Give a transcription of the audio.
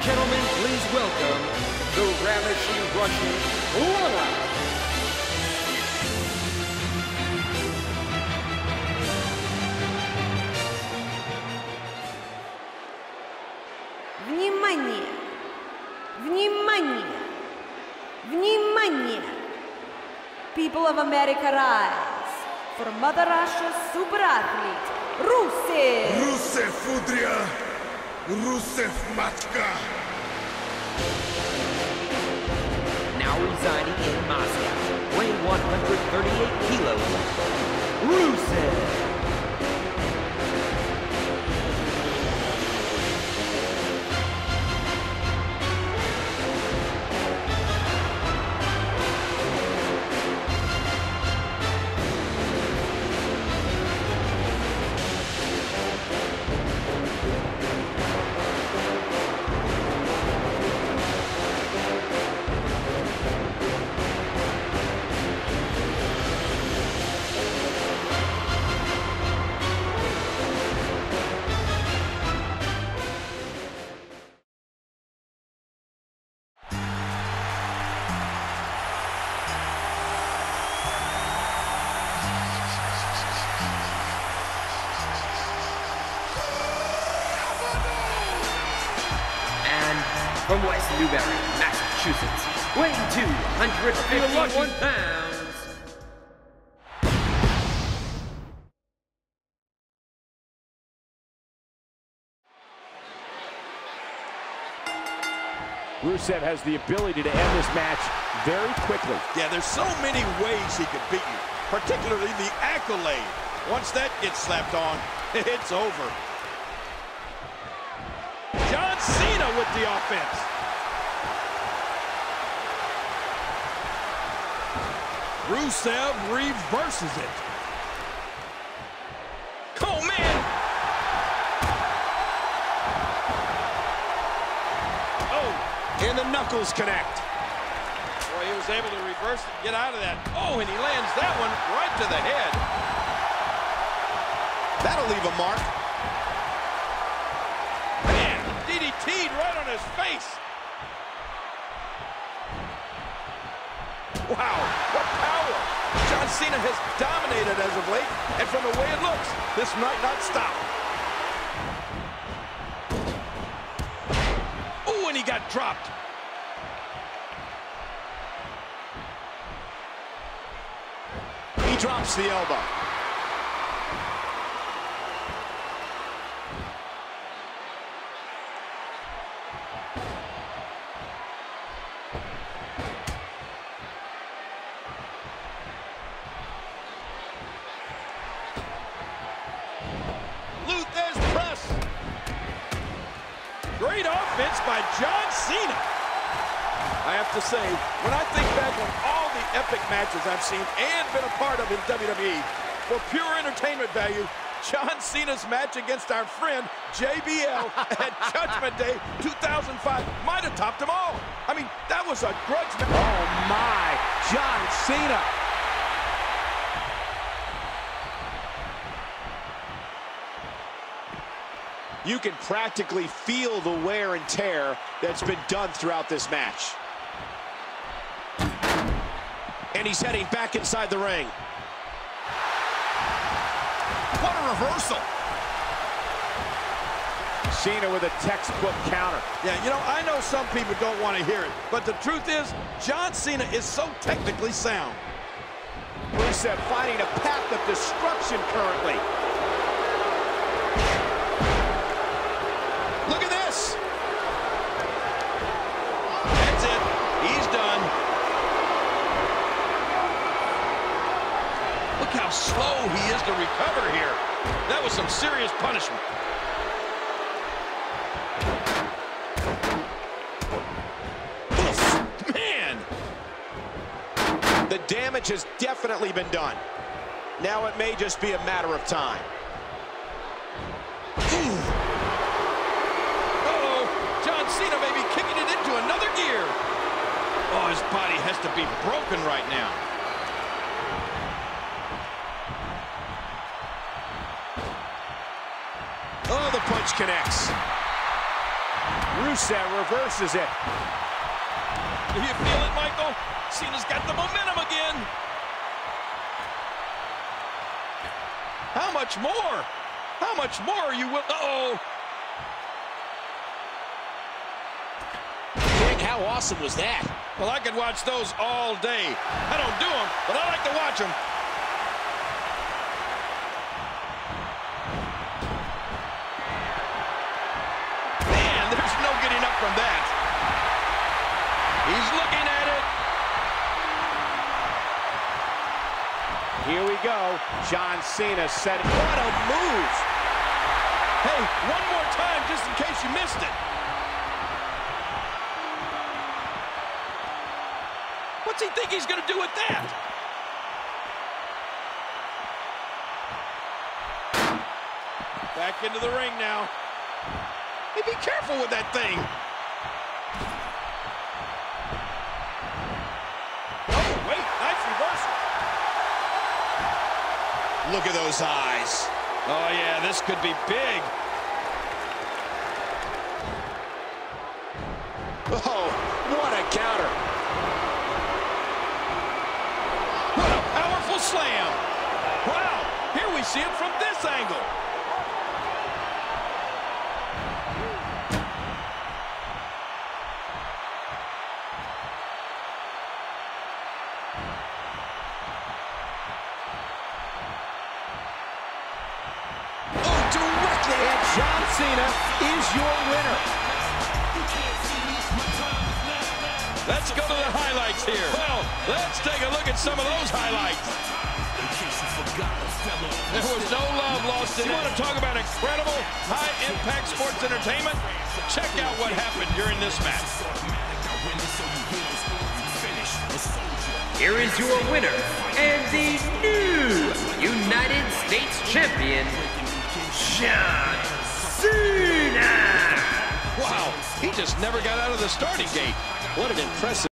gentlemen, please welcome the Ravishing Russian Lana. Внимание! Внимание! Внимание! People of America rise for Mother Russia's super athlete, Rusev! Rusev Udria! Rusev Matka! Now residing in Moscow, weighing 138 kilos, Rusev! From West Newbury, Massachusetts, weighing 251 pounds. Rusev has the ability to end this match very quickly. Yeah, there's so many ways he could beat you, particularly the accolade. Once that gets slapped on, it's over. John Cena with the offense. Rusev reverses it. Oh, man! Oh! And the knuckles connect. Boy, he was able to reverse it and get out of that. Oh, and he lands that one right to the head. That'll leave a mark. DDT'd right on his face. Wow, what power. John Cena has dominated as of late, and from the way it looks, this might not stop. Oh, and he got dropped. He drops the elbow. Great offense by John Cena. I have to say, when I think back on all the epic matches I've seen and been a part of in WWE, for pure entertainment value, John Cena's match against our friend JBL at Judgment Day 2005 might have topped them all. I mean, that was a grudge match. Oh my, John Cena. You can practically feel the wear and tear that's been done throughout this match. And he's heading back inside the ring. What a reversal. Cena with a textbook counter. Yeah, you know, I know some people don't want to hear it, but the truth is, John Cena is so technically sound. Rusev finding a path of destruction currently. Look at this. That's it. He's done. Look how slow he is to recover here. That was some serious punishment. Oof, man. The damage has definitely been done. Now it may just be a matter of time. John Cena may be kicking it into another gear. Oh, his body has to be broken right now. Oh, the punch connects. Rusev reverses it. Do you feel it, Michael? Cena's got the momentum again. How much more? How much more are you will? Uh-oh. King, how awesome was that? Well, I could watch those all day. I don't do them, but I like to watch them. Man, there's no getting up from that. He's looking at it. Here we go. John Cena set it. What a move! Hey, one more time just in case you missed it. What's he think he's going to do with that? Back into the ring now. Hey, be careful with that thing. Oh, wait, nice reversal. Look at those eyes. Oh, yeah, this could be big. Oh, what a counter. What a powerful slam. Wow, here we see it from this angle. Directly, and John Cena is your winner. Let's go to the highlights here. Well, let's take a look at some of those highlights. There was no love lost in it. You want to talk about incredible, high-impact sports entertainment? Check out what happened during this match. Here is your winner and the new United States Champion, John Cena! Wow, he just never got out of the starting gate. What an impressive